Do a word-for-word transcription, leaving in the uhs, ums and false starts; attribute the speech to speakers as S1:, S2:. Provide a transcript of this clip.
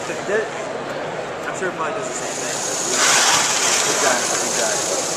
S1: I'm sure it probably does the same thing. Exactly, exactly.